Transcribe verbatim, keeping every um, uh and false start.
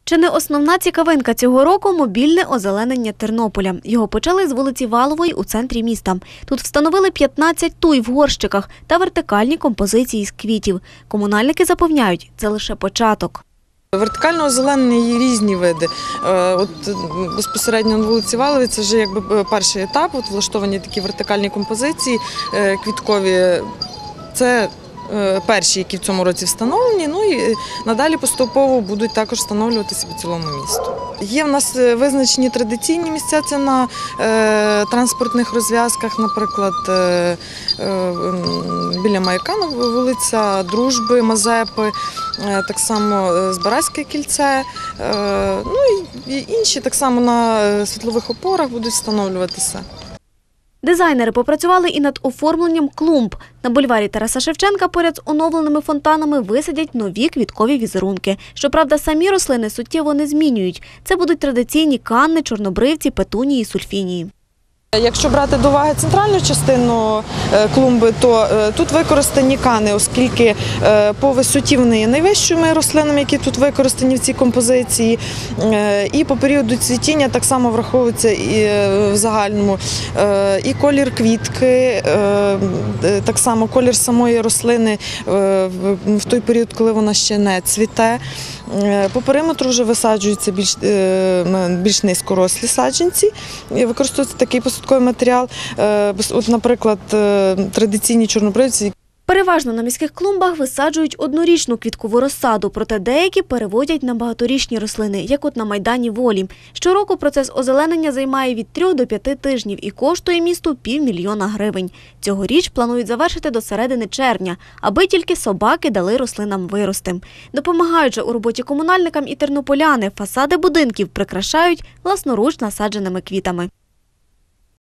Чи не основна цікавинка цього року – мобільне озеленення Тернополя. Його почали з вулиці Валової у центрі міста. Тут встановили п'ятнадцять туй в горщиках та вертикальні композиції з квітів. Комунальники запевняють – це лише початок. Вертикального озеленення є різні види. От безпосередньо на вулиці Валовій це вже якби перший етап. От влаштовані такі вертикальні композиції квіткові. Це перші, які в цьому році встановлені, ну і надалі поступово будуть також встановлюватися по цілому місту. Є в нас визначені традиційні місця, це на е, транспортних розв'язках, наприклад, е, е, біля Маяка, вулиця Дружби, Мазепи, е, так само Збаразьке кільце, е, ну і інші так само на світлових опорах будуть встановлюватися. Дизайнери попрацювали і над оформленням клумб. На бульварі Тараса Шевченка поряд з оновленими фонтанами висадять нові квіткові візерунки. Щоправда, самі рослини суттєво не змінюють. Це будуть традиційні канни, чорнобривці, петунії, сульфінії. Якщо брати до уваги центральну частину клумби, то тут використані кани, оскільки по висоті вони є найвищими рослинами, які тут використані в цій композиції. І по періоду цвітіння так само враховується і в загальному і колір квітки, так само колір самої рослини в той період, коли вона ще не цвіте. По периметру вже висаджуються більш, більш низькорослі саджанці, використовується такий посадковий матеріал, от, наприклад, традиційні чорнобривці. Переважно на міських клумбах висаджують однорічну квіткову розсаду, проте деякі переводять на багаторічні рослини, як от на Майдані Волі. Щороку процес озеленення займає від трьох до п'яти тижнів і коштує місту півмільйона гривень. Цьогоріч планують завершити до середини червня, аби тільки собаки дали рослинам вирости. Допомагають же у роботі комунальникам і тернополяни, фасади будинків прикрашають власноруч насадженими квітами.